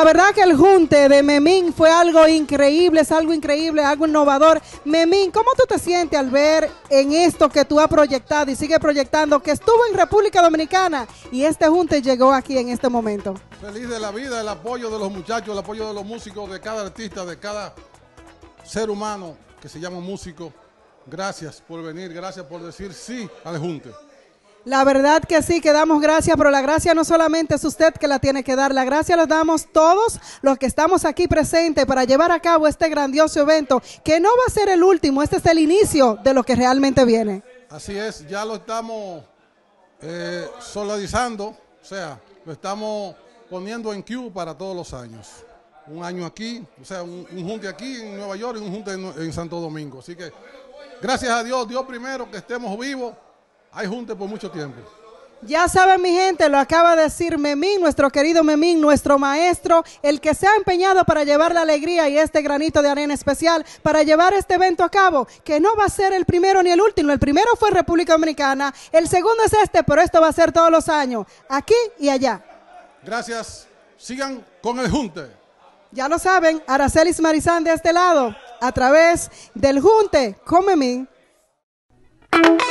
verdad que el junte de Memín fue algo increíble, es algo increíble, algo innovador. Memín, ¿cómo tú te sientes al ver en esto que tú has proyectado y sigue proyectando, que estuvo en República Dominicana y este junte llegó aquí en este momento? Feliz de la vida, el apoyo de los muchachos, el apoyo de los músicos, de cada artista, de cada ser humano que se llama músico. Gracias por venir, gracias por decir sí al junte. La verdad que sí, que damos gracias, pero la gracia no solamente es usted que la tiene que dar, la gracia la damos todos los que estamos aquí presentes para llevar a cabo este grandioso evento, que no va a ser el último, este es el inicio de lo que realmente viene. Así es, ya lo estamos solidarizando, o sea, lo estamos poniendo en queue para todos los años. Un año aquí, o sea, un junte aquí en Nueva York y un junte en Santo Domingo. Así que, gracias a Dios, Dios primero, que estemos vivos. Hay junte por mucho tiempo. Ya saben, mi gente, lo acaba de decir Memín, nuestro querido Memín, nuestro maestro, el que se ha empeñado para llevar la alegría y este granito de arena especial, para llevar este evento a cabo, que no va a ser el primero ni el último. El primero fue en República Dominicana, el segundo es este, pero esto va a ser todos los años, aquí y allá. Gracias, sigan con el junte. Ya lo saben, Aracelis Marizán de este lado, a través del junte con Memín.